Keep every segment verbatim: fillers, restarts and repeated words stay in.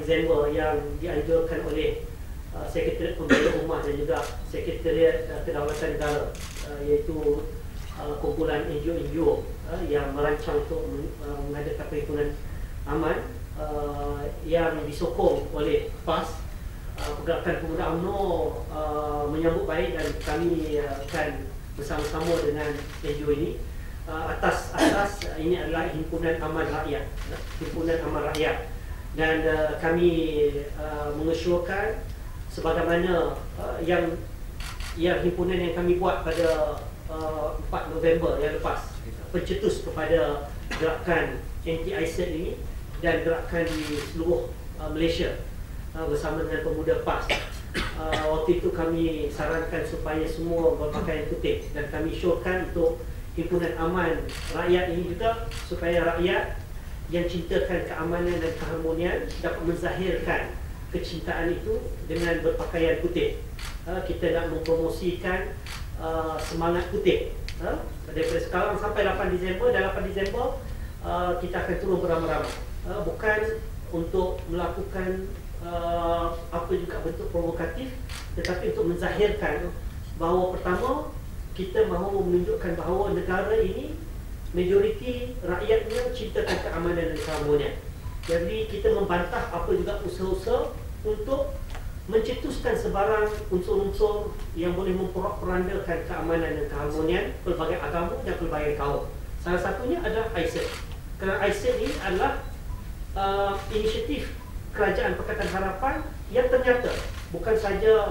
Disember yang dianjurkan oleh uh, Sekretariat Pembela Ummah dan juga Sekretariat uh, Kedaulatan Negara, uh, iaitu uh, kumpulan N G O-N G O uh, yang merancang untuk uh, mengadakan perhimpunan aman uh, yang disokong oleh PAS. Uh, Pergerakan Pemuda UMNO uh, menyambut baik dan kami uh, akan bersama-sama dengan N G O ini uh, atas asas uh, ini adalah himpunan aman rakyat, uh, himpunan aman rakyat, dan uh, kami uh, mengesyorkan sebagaimana uh, yang yang himpunan yang kami buat pada uh, empat November yang lepas, pencetus kepada gerakan anti I S I D ini dan gerakan di seluruh uh, Malaysia bersama dengan pemuda PAS. Uh, waktu itu kami sarankan supaya semua berpakaian putih dan kami syorkan untuk himpunan aman rakyat ini juga supaya rakyat yang cintakan keamanan dan keharmonian dapat menzahirkan kecintaan itu dengan berpakaian putih. Uh, kita nak mempromosikan uh, semangat putih. Uh, daripada sekarang sampai lapan Disember, dan lapan Disember uh, kita akan turun beramai-ramai. Uh, bukan untuk melakukan Uh, apa juga bentuk provokatif, tetapi untuk menzahirkan bahawa pertama kita mahu menunjukkan bahawa negara ini majoriti rakyatnya cintakan keamanan dan keharmonian. Jadi kita membantah apa juga usaha-usaha untuk mencetuskan sebarang unsur-unsur yang boleh memporak-porandakan keamanan dan keharmonian pelbagai agama dan pelbagai kaum. Salah satunya adalah I S I D. Kerana I S I D ini adalah uh, inisiatif Kerajaan Pakatan Harapan yang ternyata bukan saja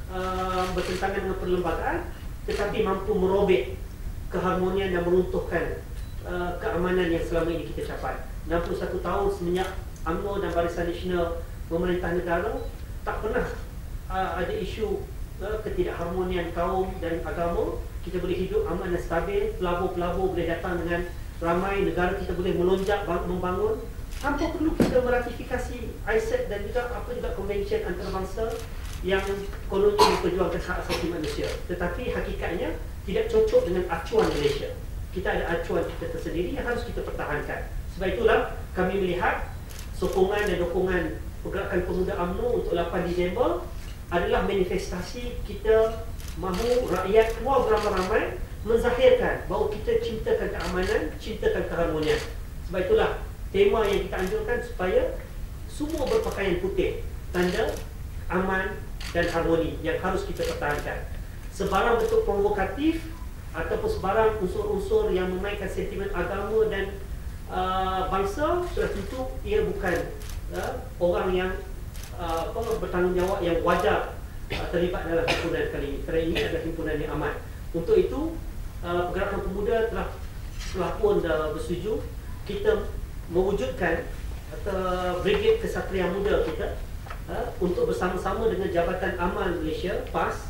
uh, bertentangan dengan perlembagaan, tetapi mampu merobek keharmonian dan meruntuhkan uh, keamanan yang selama ini kita capai. enam puluh satu tahun semenjak UMNO dan Barisan Nasional memerintah negara, tak pernah uh, ada isu uh, ketidakharmonian kaum dan agama. Kita boleh hidup aman dan stabil, pelabur-pelabur boleh datang dengan ramai, negara kita boleh melonjak membangun tanpa perlu kita meratifikasi I S I D dan juga apa juga konvensyen antarabangsa yang kononnya memperjuangkan hak asasi manusia. Tetapi hakikatnya tidak cocok dengan acuan Malaysia. Kita ada acuan kita tersendiri yang harus kita pertahankan. Sebab itulah kami melihat sokongan dan dukungan Pergerakan Pemuda UMNO untuk lapan Disember adalah manifestasi kita mahu rakyat keluar beramai-ramai menzahirkan bahawa kita cintakan keamanan, cintakan keharmonian. Sebab itulah tema yang kita anjurkan supaya semua berpakaian putih, tanda aman dan harmoni yang harus kita pertahankan. Sebarang bentuk provokatif ataupun sebarang unsur-unsur yang memainkan sentimen agama dan uh, bangsa, sudah tentu ia bukan uh, orang yang uh, apa, bertanggungjawab yang wajar uh, terlibat dalam himpunan kali ini. Kerana ini adalah himpunan yang aman. Untuk itu, uh, Pergerakan Pemuda telah, telah pun uh, bersetuju kita mewujudkan atau Brigade Kesatria Muda kita uh, untuk bersama-sama dengan Jabatan Aman Malaysia PAS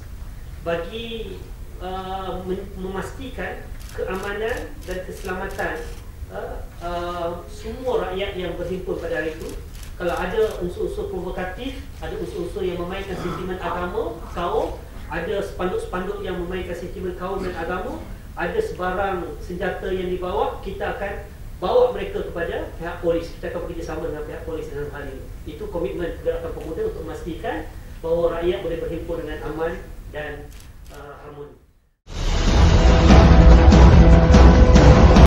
bagi uh, memastikan keamanan dan keselamatan uh, uh, semua rakyat yang berhimpun pada hari itu. Kalau ada unsur-unsur provokatif, ada unsur-unsur yang memainkan sentimen agama, kaum, ada spanduk-spanduk yang memainkan sentimen kaum dan agama, ada sebarang senjata yang dibawa, kita akan bawa mereka kepada pihak polis. Kita akan bekerjasama dengan pihak polis dalam hal ini. Itu komitmen Pergerakan Pemuda untuk memastikan bahawa rakyat boleh berhimpun dengan aman dan